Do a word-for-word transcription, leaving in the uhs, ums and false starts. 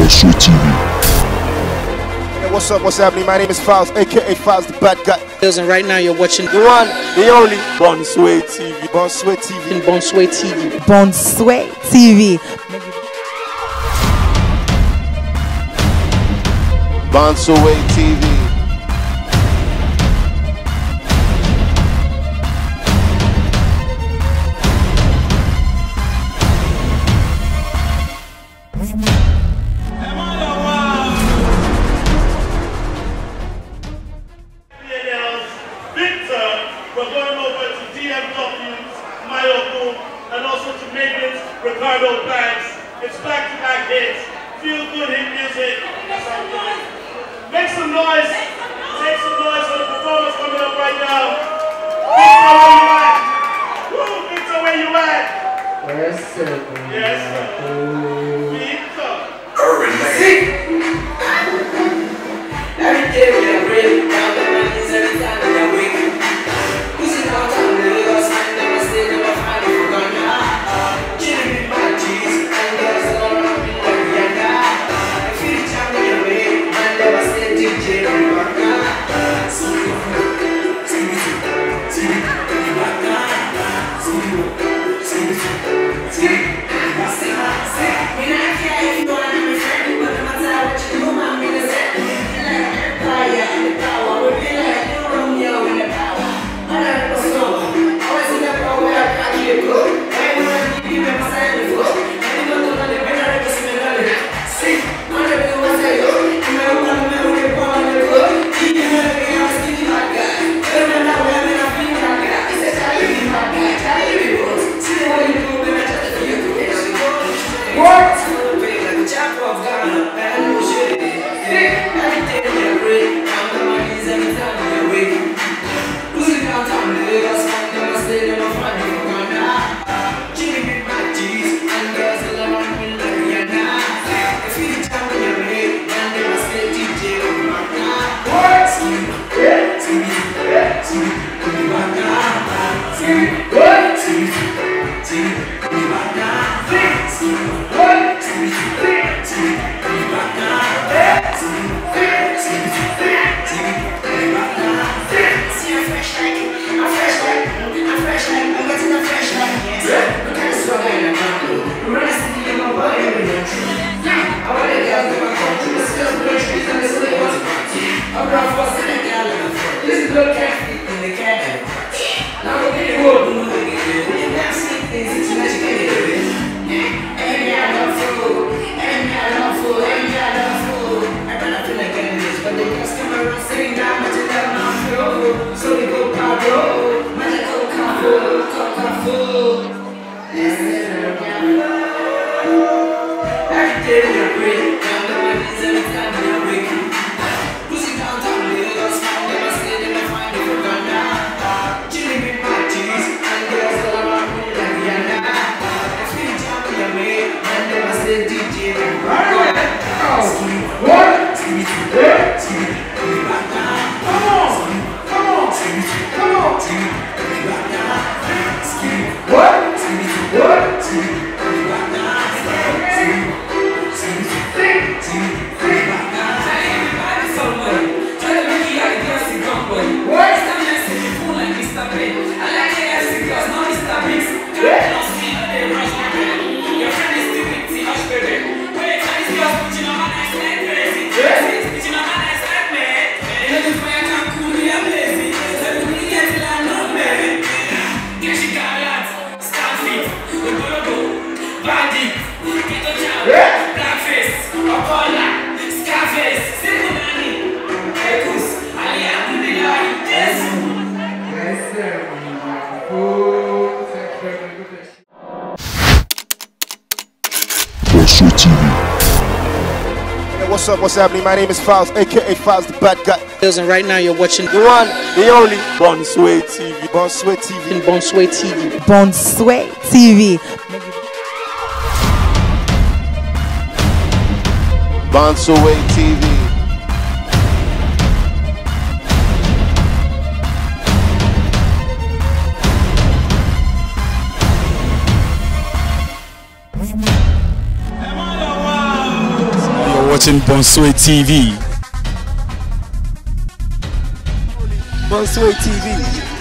Bonsway T V. Hey, what's up, what's happening? My name is Files, aka Files the Bad Guy. And right now you're watching the one, the only Bonsway T V. Bonsway T V. Bonsway T V. Bonsway T V. Bonsway T V. We're going over to D M W's, Mayoko, and also to Maven's Ricardo Banks. It's back-to-back hits. Feel good hit music. That's how we do it. Make some noise. Make some noise for the performance coming up right now. Victor, where you at? Woo, Victor, where you at? Yes, sir. Yes, sir. Victor. Urban man. Every day we are brave. Down the mountains every time we are weak. Bonsway T V. Hey, what's up, what's happening? My name is Files, aka Files the Bad Guy. And right now you're watching the one, the only Bonsway T V. Bonsway T V. Bonsway T V. Bonsway T V. Bonsway T V. watching Bonsway T V. Bonsway T V.